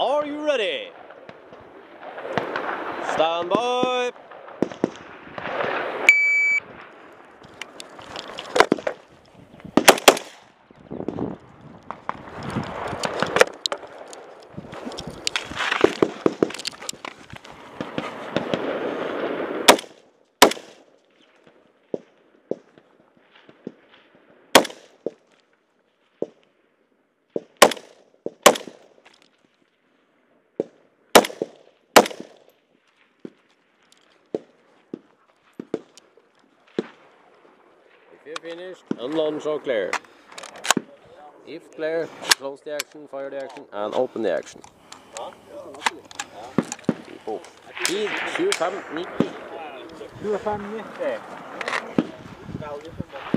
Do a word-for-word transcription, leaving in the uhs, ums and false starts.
Are you ready? Stand by. If you're finished, unlaunch or clear. If clear, close the action, fire the action, and open the action. Tid tjuefem nitti. tjuefem nitti.